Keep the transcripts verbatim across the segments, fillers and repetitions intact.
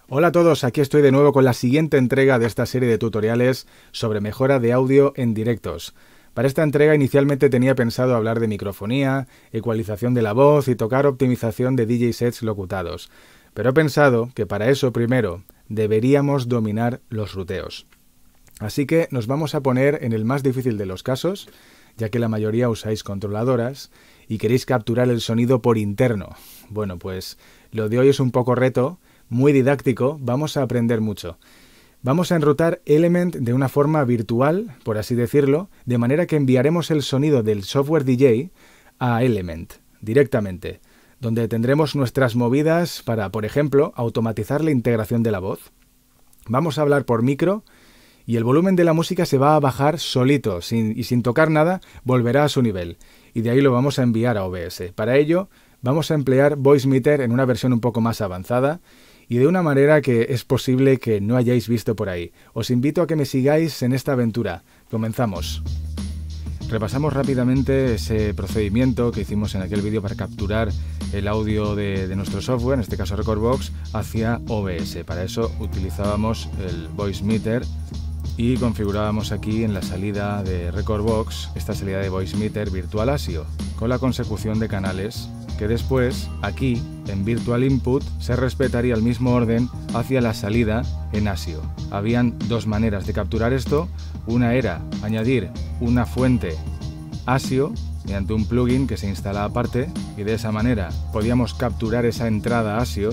Hola a todos, aquí estoy de nuevo con la siguiente entrega de esta serie de tutoriales sobre mejora de audio en directos. Para esta entrega inicialmente tenía pensado hablar de microfonía, ecualización de la voz y tocar optimización de D J sets locutados, pero he pensado que para eso primero deberíamos dominar los ruteos. Así que nos vamos a poner en el más difícil de los casos, ya que la mayoría usáis controladoras y queréis capturar el sonido por interno. Bueno, pues lo de hoy es un poco reto, muy didáctico, vamos a aprender mucho. Vamos a enrutar Element de una forma virtual, por así decirlo, de manera que enviaremos el sonido del software D J a Element, directamente, donde tendremos nuestras movidas para, por ejemplo, automatizar la integración de la voz. Vamos a hablar por micro y el volumen de la música se va a bajar solito sin, y sin tocar nada volverá a su nivel. Y de ahí lo vamos a enviar a O B S. Para ello vamos a emplear Voicemeeter en una versión un poco más avanzada y de una manera que es posible que no hayáis visto por ahí. Os invito a que me sigáis en esta aventura. Comenzamos. Repasamos rápidamente ese procedimiento que hicimos en aquel vídeo para capturar el audio de, de nuestro software, en este caso Recordbox, hacia O B S. Para eso utilizábamos el Voicemeeter y configurábamos aquí en la salida de Recordbox esta salida de Voicemeeter Virtual ASIO con la consecución de canales que después aquí en Virtual Input se respetaría el mismo orden hacia la salida en ASIO. Habían dos maneras de capturar esto. Una era añadir una fuente ASIO mediante un plugin que se instala aparte y de esa manera podíamos capturar esa entrada ASIO.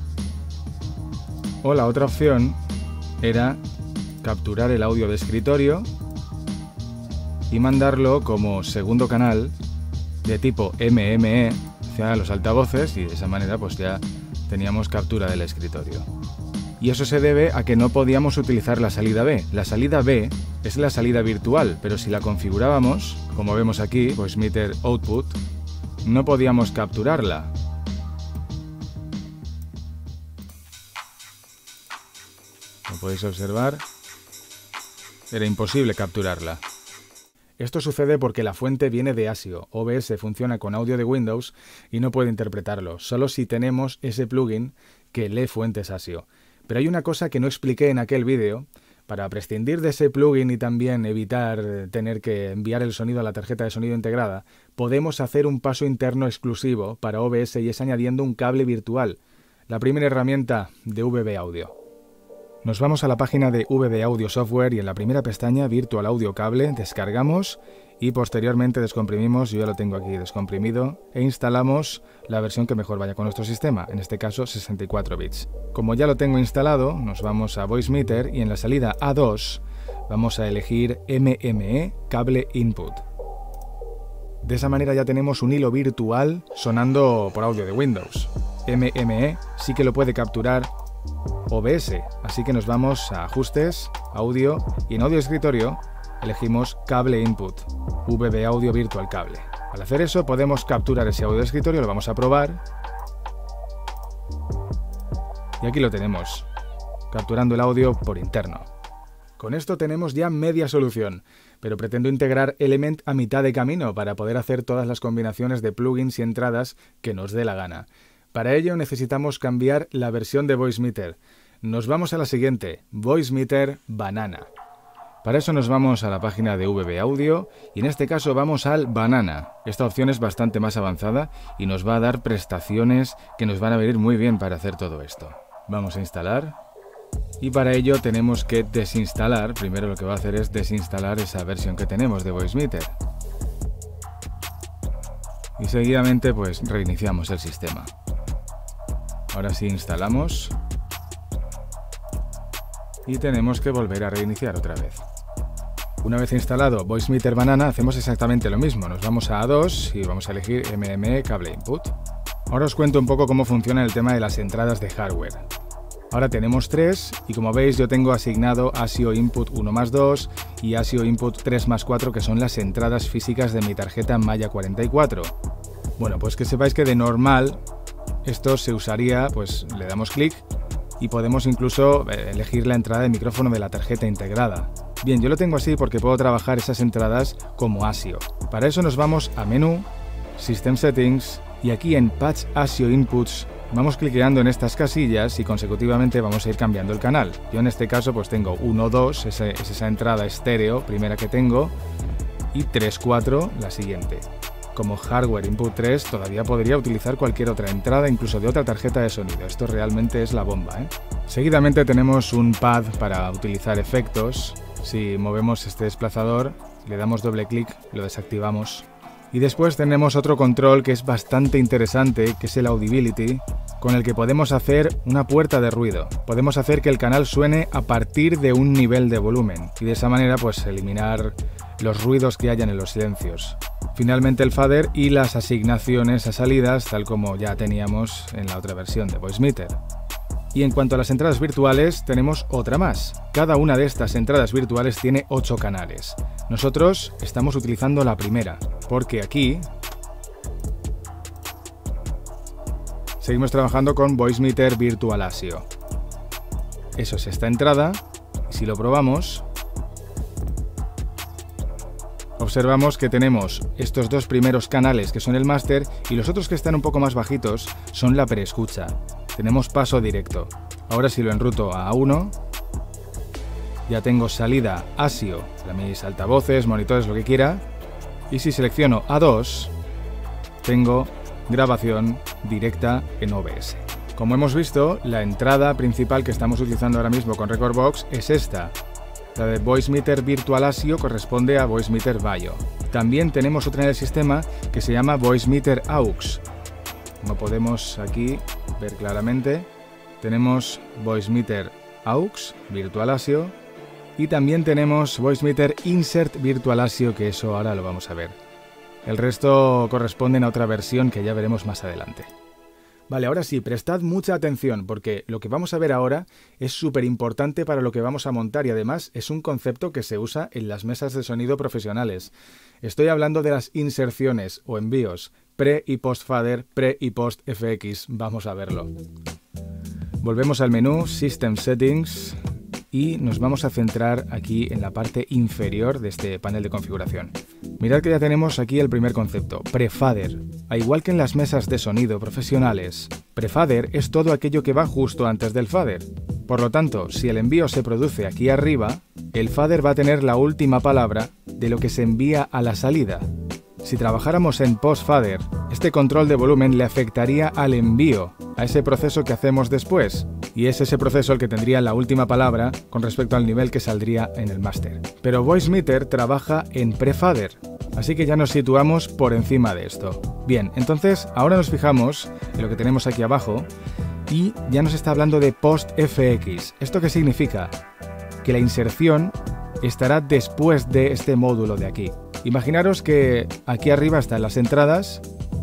O la otra opción era capturar el audio de escritorio y mandarlo como segundo canal de tipo M M E hacia los altavoces y de esa manera pues ya teníamos captura del escritorio. Y eso se debe a que no podíamos utilizar la salida B. La salida B es la salida virtual, pero si la configurábamos, como vemos aquí, Voicemeeter Output, no podíamos capturarla. Como podéis observar, era imposible capturarla. Esto sucede porque la fuente viene de ASIO. O B S funciona con audio de Windows y no puede interpretarlo, solo si tenemos ese plugin que lee fuentes ASIO. Pero hay una cosa que no expliqué en aquel vídeo. Para prescindir de ese plugin y también evitar tener que enviar el sonido a la tarjeta de sonido integrada, podemos hacer un paso interno exclusivo para O B S y es añadiendo un cable virtual, la primera herramienta de V B Audio. Nos vamos a la página de V B Audio Software y en la primera pestaña Virtual Audio Cable descargamos y posteriormente descomprimimos, yo ya lo tengo aquí descomprimido, e instalamos la versión que mejor vaya con nuestro sistema, en este caso sesenta y cuatro bits. Como ya lo tengo instalado, nos vamos a Voicemeeter y en la salida A dos vamos a elegir M M E Cable Input. De esa manera ya tenemos un hilo virtual sonando por audio de Windows. M M E sí que lo puede capturar O B S, así que nos vamos a Ajustes, Audio y en Audio Escritorio elegimos Cable Input, V B Audio Virtual Cable. Al hacer eso podemos capturar ese audio de escritorio, lo vamos a probar y aquí lo tenemos, capturando el audio por interno. Con esto tenemos ya media solución, pero pretendo integrar Element a mitad de camino para poder hacer todas las combinaciones de plugins y entradas que nos dé la gana. Para ello necesitamos cambiar la versión de Voicemeeter. Nos vamos a la siguiente, Voicemeeter Banana. Para eso nos vamos a la página de V B Audio y en este caso vamos al Banana. Esta opción es bastante más avanzada y nos va a dar prestaciones que nos van a venir muy bien para hacer todo esto. Vamos a instalar y para ello tenemos que desinstalar. Primero lo que va a hacer es desinstalar esa versión que tenemos de Voicemeeter. Y seguidamente pues reiniciamos el sistema. Ahora sí instalamos y tenemos que volver a reiniciar otra vez. Una vez instalado Voicemeeter Banana hacemos exactamente lo mismo. Nos vamos a A dos y vamos a elegir M M E Cable Input. Ahora os cuento un poco cómo funciona el tema de las entradas de hardware. Ahora tenemos tres y como veis yo tengo asignado ASIO Input uno más dos y ASIO Input tres más cuatro que son las entradas físicas de mi tarjeta Maya cuarenta y cuatro. Bueno, pues que sepáis que de normal esto se usaría, pues le damos clic y podemos incluso elegir la entrada de micrófono de la tarjeta integrada. Bien, yo lo tengo así porque puedo trabajar esas entradas como ASIO. Para eso nos vamos a Menú, System Settings y aquí en Patch ASIO Inputs Vamos cliqueando en estas casillas y consecutivamente vamos a ir cambiando el canal. Yo en este caso pues tengo uno dos, esa es esa entrada estéreo primera que tengo, y tres cuatro la siguiente. Como hardware input tres todavía podría utilizar cualquier otra entrada, incluso de otra tarjeta de sonido. Esto realmente es la bomba, ¿eh? Seguidamente tenemos un pad para utilizar efectos. Si movemos este desplazador, le damos doble clic, lo desactivamos. Y después tenemos otro control que es bastante interesante, que es el Audibility, con el que podemos hacer una puerta de ruido. Podemos hacer que el canal suene a partir de un nivel de volumen y de esa manera pues eliminar los ruidos que hayan en los silencios. Finalmente el fader y las asignaciones a salidas, tal como ya teníamos en la otra versión de Voicemeeter. Y en cuanto a las entradas virtuales, tenemos otra más. Cada una de estas entradas virtuales tiene ocho canales. Nosotros estamos utilizando la primera, porque aquí seguimos trabajando con Voicemeeter Virtual ASIO. Eso es esta entrada, y si lo probamos, observamos que tenemos estos dos primeros canales que son el máster y los otros que están un poco más bajitos son la preescucha. Tenemos paso directo. Ahora si lo enruto a A uno, ya tengo salida ASIO para mis altavoces, monitores, lo que quiera. Y si selecciono A dos, tengo grabación directa en O B S. Como hemos visto, la entrada principal que estamos utilizando ahora mismo con Rekordbox es esta. La de Voicemeeter Virtual ASIO corresponde a Voicemeeter Vaio. También tenemos otra en el sistema que se llama Voicemeeter AUX. Como podemos aquí ver claramente, tenemos Voicemeeter AUX Virtual ASIO y también tenemos Voicemeeter Insert Virtual ASIO, que eso ahora lo vamos a ver. El resto corresponden a otra versión que ya veremos más adelante. Vale, ahora sí, prestad mucha atención porque lo que vamos a ver ahora es súper importante para lo que vamos a montar y además es un concepto que se usa en las mesas de sonido profesionales. Estoy hablando de las inserciones o envíos pre y post fader, pre y post F X. Vamos a verlo. Volvemos al menú System Settings y nos vamos a centrar aquí en la parte inferior de este panel de configuración. Mirad que ya tenemos aquí el primer concepto, prefader. A igual que en las mesas de sonido profesionales, prefader es todo aquello que va justo antes del fader. Por lo tanto, si el envío se produce aquí arriba, el fader va a tener la última palabra de lo que se envía a la salida. Si trabajáramos en post-fader, este control de volumen le afectaría al envío, a ese proceso que hacemos después, y es ese proceso el que tendría la última palabra con respecto al nivel que saldría en el máster. Pero Voicemeeter trabaja en pre-fader, así que ya nos situamos por encima de esto. Bien, entonces ahora nos fijamos en lo que tenemos aquí abajo y ya nos está hablando de post-F X. ¿Esto qué significa? Que la inserción estará después de este módulo de aquí. Imaginaros que aquí arriba están las entradas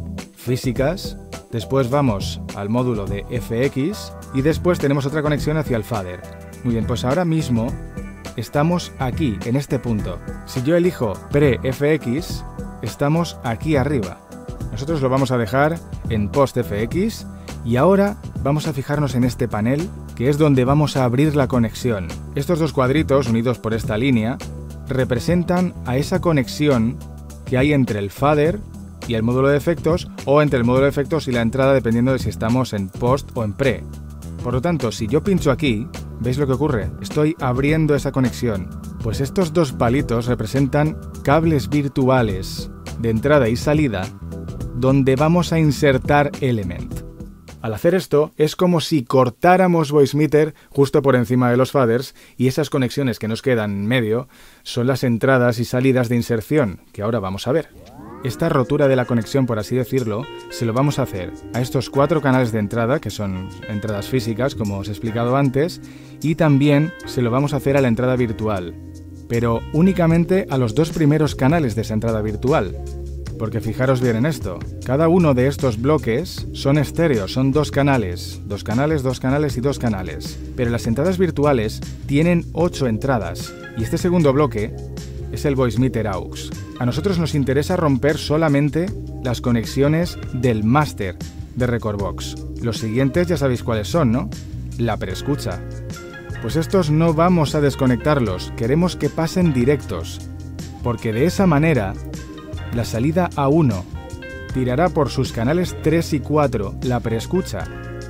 físicas, después vamos al módulo de F X y después tenemos otra conexión hacia el fader. Muy bien, pues ahora mismo estamos aquí, en este punto. Si yo elijo pre-F X, estamos aquí arriba. Nosotros lo vamos a dejar en post-F X y ahora vamos a fijarnos en este panel, que es donde vamos a abrir la conexión. Estos dos cuadritos, unidos por esta línea, representan a esa conexión que hay entre el fader y el módulo de efectos, o entre el módulo de efectos y la entrada, dependiendo de si estamos en post o en pre. Por lo tanto, si yo pincho aquí, ¿veis lo que ocurre? Estoy abriendo esa conexión. Pues estos dos palitos representan cables virtuales de entrada y salida donde vamos a insertar Element. Al hacer esto, es como si cortáramos Voicemeeter justo por encima de los faders y esas conexiones que nos quedan en medio son las entradas y salidas de inserción, que ahora vamos a ver. Esta rotura de la conexión, por así decirlo, se lo vamos a hacer a estos cuatro canales de entrada, que son entradas físicas, como os he explicado antes, y también se lo vamos a hacer a la entrada virtual, pero únicamente a los dos primeros canales de esa entrada virtual. Porque fijaros bien en esto, cada uno de estos bloques son estéreos, son dos canales, dos canales, dos canales y dos canales. Pero las entradas virtuales tienen ocho entradas, y este segundo bloque es el Voicemeeter AUX. A nosotros nos interesa romper solamente las conexiones del máster de Rekordbox. Los siguientes ya sabéis cuáles son, ¿no? La preescucha. Pues estos no vamos a desconectarlos, queremos que pasen directos, porque de esa manera la salida A uno tirará por sus canales tres y cuatro la preescucha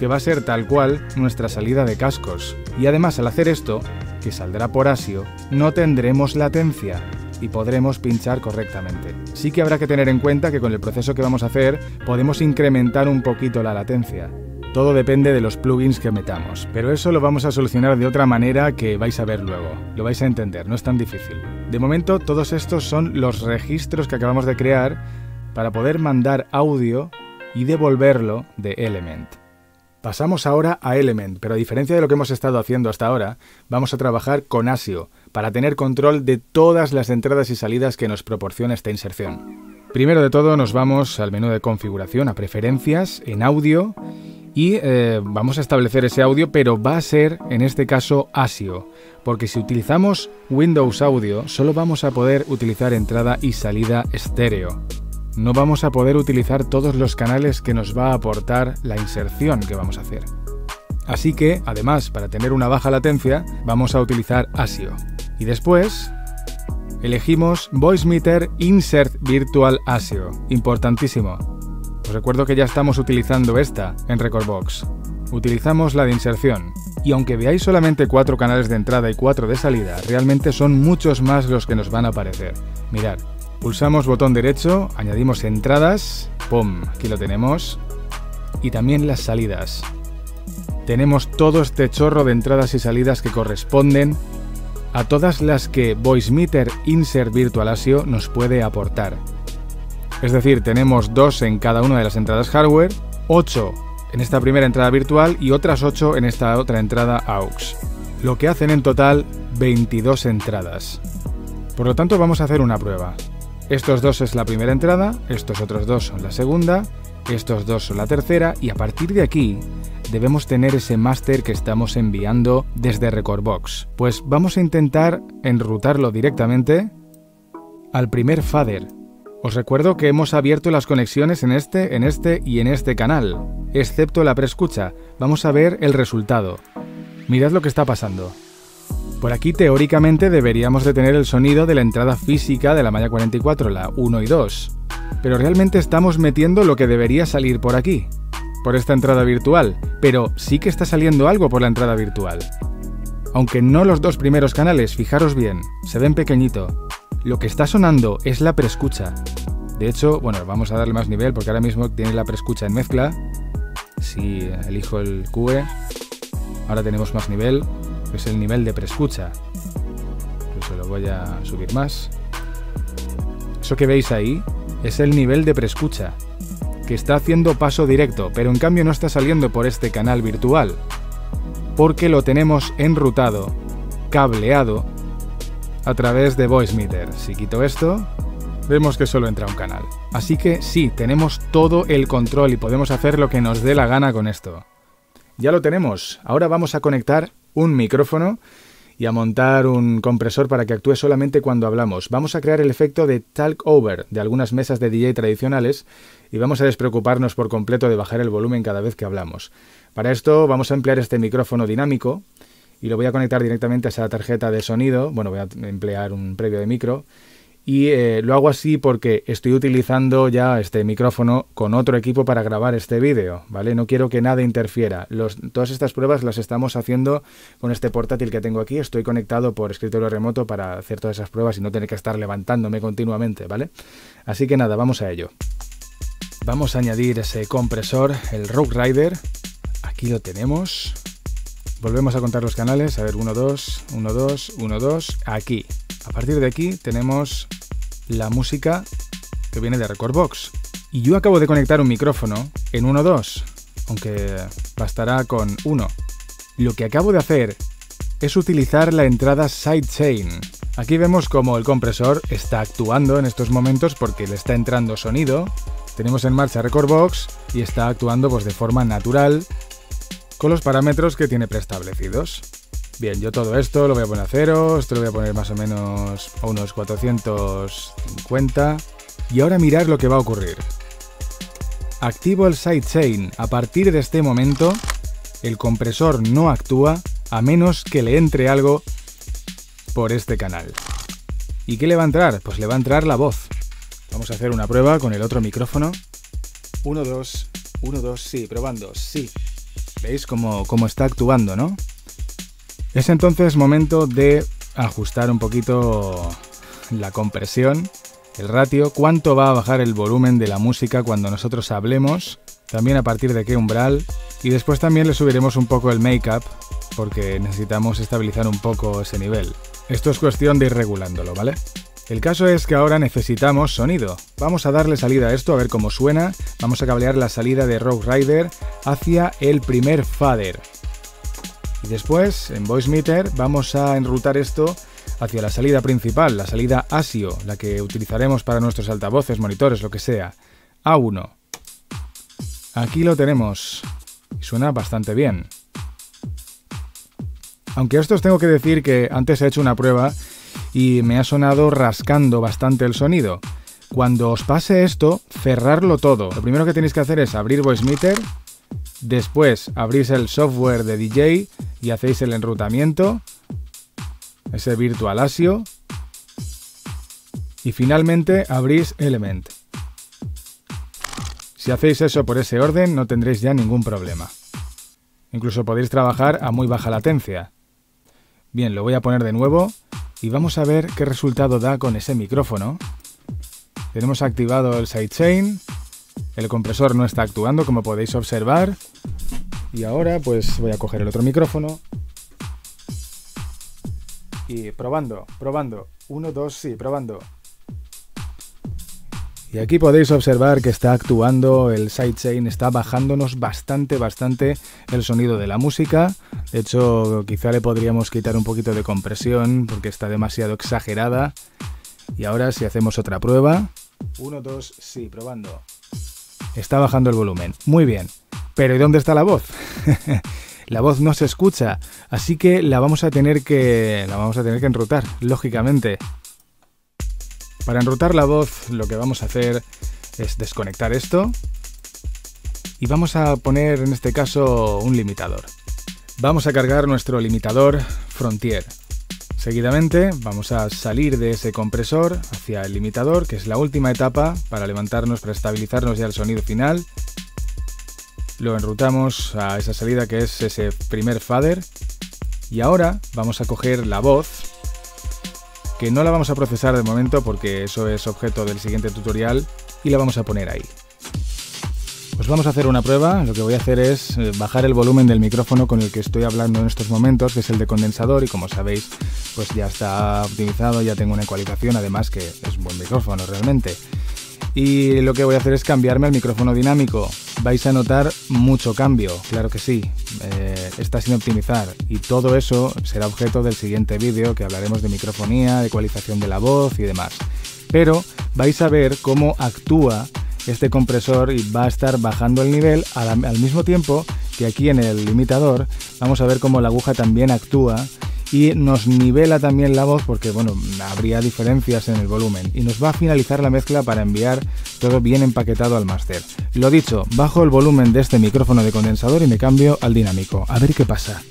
que va a ser tal cual nuestra salida de cascos. Y además, al hacer esto, que saldrá por ASIO, no tendremos latencia y podremos pinchar correctamente. Sí que habrá que tener en cuenta que con el proceso que vamos a hacer podemos incrementar un poquito la latencia. Todo depende de los plugins que metamos, pero eso lo vamos a solucionar de otra manera que vais a ver luego. Lo vais a entender, no es tan difícil. De momento, todos estos son los registros que acabamos de crear para poder mandar audio y devolverlo de Element. Pasamos ahora a Element, pero a diferencia de lo que hemos estado haciendo hasta ahora, vamos a trabajar con ASIO para tener control de todas las entradas y salidas que nos proporciona esta inserción. Primero de todo nos vamos al menú de configuración, a preferencias, en audio, y eh, vamos a establecer ese audio, pero va a ser en este caso ASIO, porque si utilizamos Windows Audio solo vamos a poder utilizar entrada y salida estéreo. No vamos a poder utilizar todos los canales que nos va a aportar la inserción que vamos a hacer. Así que, además, para tener una baja latencia, vamos a utilizar ASIO. Y después, elegimos Voicemeeter Insert Virtual ASIO. Importantísimo. Os recuerdo que ya estamos utilizando esta en Rekordbox. Utilizamos la de inserción. Y aunque veáis solamente cuatro canales de entrada y cuatro de salida, realmente son muchos más los que nos van a aparecer. Mirad. Pulsamos botón derecho, añadimos entradas, ¡pum! Aquí lo tenemos. Y también las salidas. Tenemos todo este chorro de entradas y salidas que corresponden a todas las que Voicemeeter Insert Virtual ASIO nos puede aportar. Es decir, tenemos dos en cada una de las entradas hardware, ocho en esta primera entrada virtual y otras ocho en esta otra entrada A U X. Lo que hacen en total veintidós entradas. Por lo tanto, vamos a hacer una prueba. Estos dos es la primera entrada, estos otros dos son la segunda, estos dos son la tercera y a partir de aquí debemos tener ese máster que estamos enviando desde Rekordbox. Pues vamos a intentar enrutarlo directamente al primer fader. Os recuerdo que hemos abierto las conexiones en este, en este y en este canal, excepto la preescucha. Vamos a ver el resultado. Mirad lo que está pasando. Por aquí teóricamente deberíamos de tener el sonido de la entrada física de la malla cuarenta y cuatro, la uno y dos. Pero realmente estamos metiendo lo que debería salir por aquí, por esta entrada virtual. Pero sí que está saliendo algo por la entrada virtual. Aunque no los dos primeros canales, fijaros bien, se ven pequeñito. Lo que está sonando es la preescucha. De hecho, bueno, vamos a darle más nivel porque ahora mismo tiene la preescucha en mezcla. Si elijo el Q E, ahora tenemos más nivel. Es el nivel de preescucha. Incluso lo voy a subir más. Eso que veis ahí es el nivel de preescucha, que está haciendo paso directo, pero en cambio no está saliendo por este canal virtual, porque lo tenemos enrutado, cableado, a través de Voicemeeter. Si quito esto, vemos que solo entra un canal. Así que sí, tenemos todo el control y podemos hacer lo que nos dé la gana con esto. Ya lo tenemos. Ahora vamos a conectar un micrófono y a montar un compresor para que actúe solamente cuando hablamos. Vamos a crear el efecto de talk over de algunas mesas de D J tradicionales y vamos a despreocuparnos por completo de bajar el volumen cada vez que hablamos. Para esto vamos a emplear este micrófono dinámico y lo voy a conectar directamente a esa tarjeta de sonido. Bueno, voy a emplear un previo de micro. Y eh, lo hago así porque estoy utilizando ya este micrófono con otro equipo para grabar este vídeo, ¿vale? No quiero que nada interfiera. Los, todas estas pruebas las estamos haciendo con este portátil que tengo aquí. Estoy conectado por escritorio remoto para hacer todas esas pruebas y no tener que estar levantándome continuamente, ¿vale? Así que nada, vamos a ello. Vamos a añadir ese compresor, el Rogue Rider. Aquí lo tenemos. Volvemos a contar los canales. A ver, uno, dos, uno, dos, uno, dos. Aquí. A partir de aquí tenemos la música que viene de Rekordbox. Y yo acabo de conectar un micrófono en uno dos, aunque bastará con uno. Lo que acabo de hacer es utilizar la entrada sidechain. Aquí vemos como el compresor está actuando en estos momentos porque le está entrando sonido. Tenemos en marcha Rekordbox y está actuando pues de forma natural con los parámetros que tiene preestablecidos. Bien, yo todo esto lo voy a poner a cero, esto lo voy a poner más o menos a unos cuatrocientos cincuenta. Y ahora mirad lo que va a ocurrir. Activo el sidechain. A partir de este momento, el compresor no actúa a menos que le entre algo por este canal. ¿Y qué le va a entrar? Pues le va a entrar la voz. Vamos a hacer una prueba con el otro micrófono. uno, dos, uno, dos, sí, probando, sí. ¿Veis cómo, cómo está actuando, no? Es entonces momento de ajustar un poquito la compresión, el ratio, cuánto va a bajar el volumen de la música cuando nosotros hablemos, también a partir de qué umbral, y después también le subiremos un poco el make-up porque necesitamos estabilizar un poco ese nivel. Esto es cuestión de ir regulándolo, ¿vale? El caso es que ahora necesitamos sonido. Vamos a darle salida a esto a ver cómo suena. Vamos a cablear la salida de Rogue Rider hacia el primer fader. Y después, en Voicemeeter, vamos a enrutar esto hacia la salida principal, la salida ASIO, la que utilizaremos para nuestros altavoces, monitores, lo que sea. A uno. Aquí lo tenemos. Y suena bastante bien. Aunque esto os tengo que decir que antes he hecho una prueba y me ha sonado rascando bastante el sonido. Cuando os pase esto, cerrarlo todo. Lo primero que tenéis que hacer es abrir Voicemeeter, después abrís el software de D J y hacéis el enrutamiento, ese Virtual ASIO, y finalmente abrís Element. Si hacéis eso por ese orden, no tendréis ya ningún problema. Incluso podéis trabajar a muy baja latencia. Bien, lo voy a poner de nuevo. Y vamos a ver qué resultado da con ese micrófono. Tenemos activado el sidechain. El compresor no está actuando, como podéis observar. Y ahora pues voy a coger el otro micrófono. Y probando, probando. Uno, dos, sí, probando. Y aquí podéis observar que está actuando el sidechain, está bajándonos bastante, bastante el sonido de la música. De hecho, quizá le podríamos quitar un poquito de compresión porque está demasiado exagerada. Y ahora si hacemos otra prueba. Uno, dos, sí, probando. Está bajando el volumen. Muy bien. Pero ¿y dónde está la voz? La voz no se escucha, así que la vamos a tener que, la vamos a tener que enrutar, lógicamente. Para enrutar la voz lo que vamos a hacer es desconectar esto y vamos a poner en este caso un limitador. Vamos a cargar nuestro limitador Frontier. Seguidamente vamos a salir de ese compresor hacia el limitador, que es la última etapa para levantarnos, para estabilizarnos ya el sonido final. Lo enrutamos a esa salida que es ese primer fader y ahora vamos a coger la voz, que no la vamos a procesar de momento porque eso es objeto del siguiente tutorial, y la vamos a poner ahí. Pues vamos a hacer una prueba. Lo que voy a hacer es bajar el volumen del micrófono con el que estoy hablando en estos momentos, que es el de condensador, y como sabéis, pues ya está optimizado, ya tengo una ecualización, además que es un buen micrófono realmente. Y lo que voy a hacer es cambiarme al micrófono dinámico. Vais a notar mucho cambio, claro que sí, eh, está sin optimizar, y todo eso será objeto del siguiente vídeo, que hablaremos de microfonía, de ecualización de la voz y demás. Pero vais a ver cómo actúa este compresor y va a estar bajando el nivel al, al mismo tiempo que aquí en el limitador vamos a ver cómo la aguja también actúa y nos nivela también la voz, porque bueno, habría diferencias en el volumen, y nos va a finalizar la mezcla para enviar todo bien empaquetado al máster. Lo dicho, bajo el volumen de este micrófono de condensador y me cambio al dinámico. A ver qué pasa.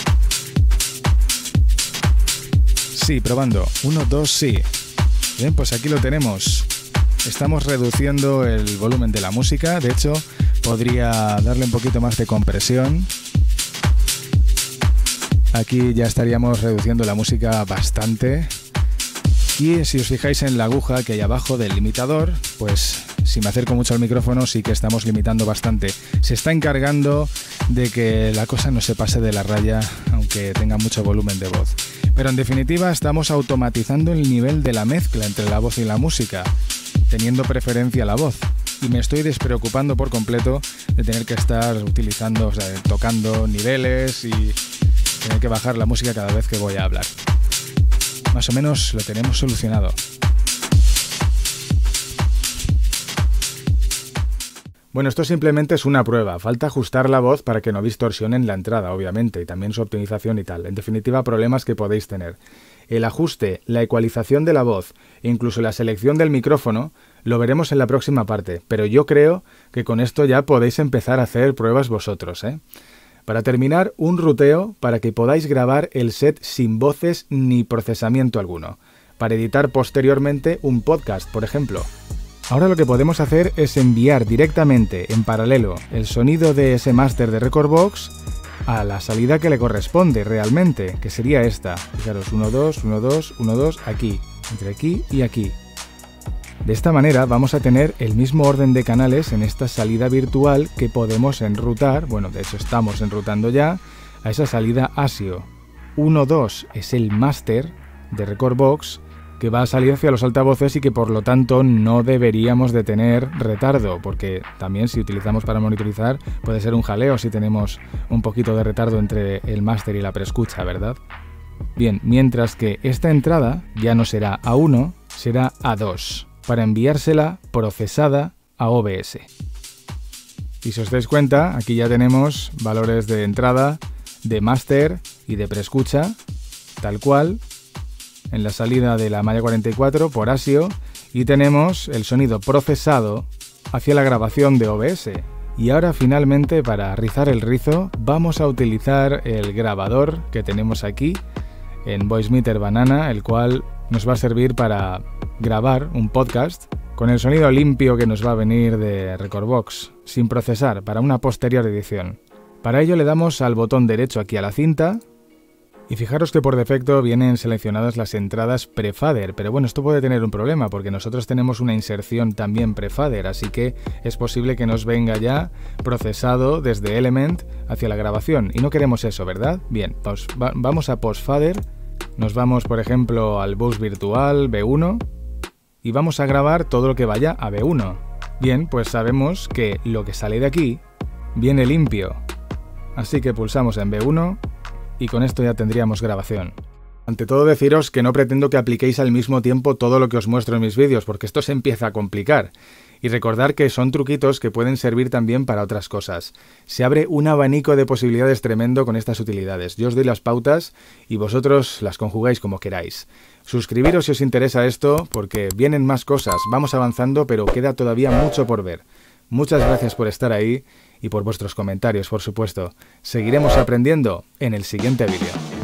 Sí, probando. Uno, dos, sí. Bien, pues aquí lo tenemos. Estamos reduciendo el volumen de la música. De hecho, podría darle un poquito más de compresión. Aquí ya estaríamos reduciendo la música bastante. Y si os fijáis en la aguja que hay abajo del limitador, pues si me acerco mucho al micrófono sí que estamos limitando bastante. Se está encargando de que la cosa no se pase de la raya, aunque tenga mucho volumen de voz. Pero en definitiva estamos automatizando el nivel de la mezcla entre la voz y la música, teniendo preferencia a la voz. Y me estoy despreocupando por completo de tener que estar utilizando, o sea, tocando niveles y tener que bajar la música cada vez que voy a hablar. Más o menos lo tenemos solucionado. Bueno, esto simplemente es una prueba. Falta ajustar la voz para que no distorsionen la entrada, obviamente, y también su optimización y tal. En definitiva, problemas que podéis tener. El ajuste, la ecualización de la voz e incluso la selección del micrófono lo veremos en la próxima parte, pero yo creo que con esto ya podéis empezar a hacer pruebas vosotros, ¿eh? Para terminar, un ruteo para que podáis grabar el set sin voces ni procesamiento alguno, para editar posteriormente un podcast, por ejemplo. Ahora lo que podemos hacer es enviar directamente en paralelo el sonido de ese máster de Rekordbox a la salida que le corresponde realmente, que sería esta. Fijaros, uno, dos, uno, dos, uno, dos, aquí, entre aquí y aquí. De esta manera vamos a tener el mismo orden de canales en esta salida virtual que podemos enrutar, bueno, de hecho estamos enrutando ya, a esa salida ASIO. uno, dos es el máster de Rekordbox que va a salir hacia los altavoces y que por lo tanto no deberíamos de tener retardo, porque también si utilizamos para monitorizar puede ser un jaleo si tenemos un poquito de retardo entre el máster y la preescucha, ¿verdad? Bien, mientras que esta entrada ya no será A uno, será A dos, para enviársela procesada a O B S. Y si os dais cuenta, aquí ya tenemos valores de entrada, de máster y de preescucha, tal cual, en la salida de la malla cuarenta y cuatro por ASIO, y tenemos el sonido procesado hacia la grabación de O B S. Y ahora finalmente, para rizar el rizo, vamos a utilizar el grabador que tenemos aquí en Voicemeeter Banana, el cual nos va a servir para grabar un podcast con el sonido limpio que nos va a venir de Rekordbox, sin procesar, para una posterior edición. Para ello le damos al botón derecho aquí a la cinta, y fijaros que por defecto vienen seleccionadas las entradas pre-fader, pero bueno, esto puede tener un problema porque nosotros tenemos una inserción también pre-fader, así que es posible que nos venga ya procesado desde Element hacia la grabación, y no queremos eso, ¿verdad? Bien, pues va vamos a post-fader, nos vamos por ejemplo al bus virtual B uno y vamos a grabar todo lo que vaya a B uno. Bien, pues sabemos que lo que sale de aquí viene limpio, así que pulsamos en B uno, y con esto ya tendríamos grabación. Ante todo deciros que no pretendo que apliquéis al mismo tiempo todo lo que os muestro en mis vídeos, porque esto se empieza a complicar. Y recordar que son truquitos que pueden servir también para otras cosas. Se abre un abanico de posibilidades tremendo con estas utilidades. Yo os doy las pautas y vosotros las conjugáis como queráis. Suscribiros si os interesa esto, porque vienen más cosas, vamos avanzando, pero queda todavía mucho por ver. Muchas gracias por estar ahí y por vuestros comentarios, por supuesto. Seguiremos aprendiendo en el siguiente vídeo.